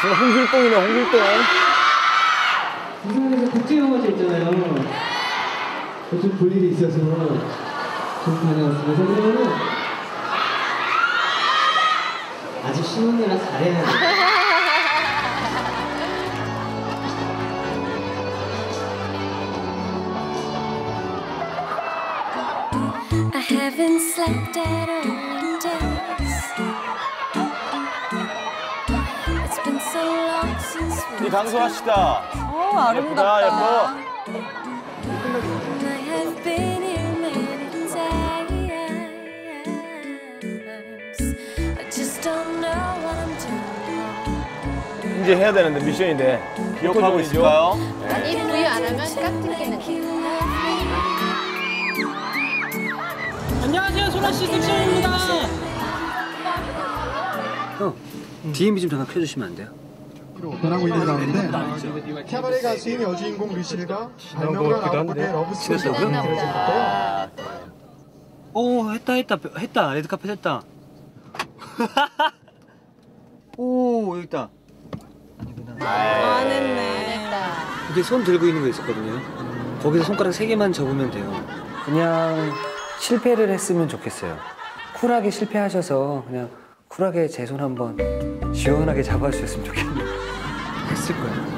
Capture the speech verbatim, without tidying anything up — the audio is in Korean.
정말 홍길동이네, 홍길동. 부산에서 국제영화제 있잖아요. 좀 볼 일이 있어서 좀 다녀왔습니다. 그러면은 아직 신혼이라 잘해야 돼. I haven't slept at all in days. It's been so long since we 이 방송하시다. 어, 아름답다. 예뻐. I have been in many times. I just don't know what I'm doing. 이제 해야 되는데 미션인데. 기억하고 있을까요? 이 부위 안 하면 깍두기는. 안녕하세요, 소라 씨, 섹션입니다. 형, 디엠비 좀 잠깐 켜주시면 안 돼요? 변하고 있는 가운데 캐바레 가수인 여주인공 류실과 발명가 나무의 러브스토리 친했어요? 오, 했다 했다 했다 레드카펫 했다. 오, 여기 있다. 안 했네. 안 했다. 이게 손 들고 있는 거 있었거든요. 거기서 손가락 세 개만 접으면 돼요. 그냥 실패를 했으면 좋겠어요. 쿨하게 실패하셔서 그냥 쿨하게 제 손 한번 시원하게 잡아주셨으면 좋겠네요. 했을 거예요.